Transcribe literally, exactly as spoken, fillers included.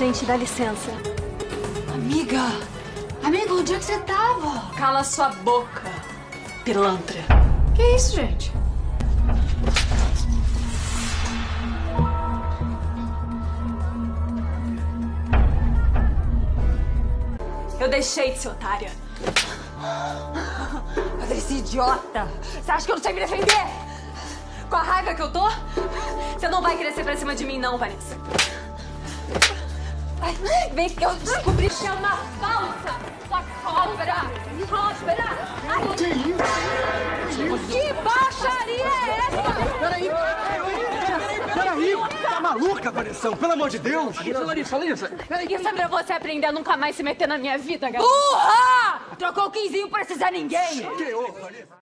Gente, dá licença. Amiga! Amiga, onde é que você tava? Cala sua boca, pilantra. Que isso, gente? Eu deixei de ser otária. Patrícia, idiota! Você acha que eu não sei me defender? Com a raiva que eu tô, você não vai crescer pra cima de mim, não, Vanessa. Ai, vem que eu descobri que é uma falsa, sua cobra. Cobra. Ai, que isso? Que baixaria é essa? Peraí, peraí, peraí. Tá maluca, Vanessa? Pelo amor de Deus. Larissa, Larissa, peraí. Isso é pra você aprender a nunca mais se meter na minha vida, garota. burra! Trocou o quinzinho pra precisar ninguém! Que, ô, Larissa?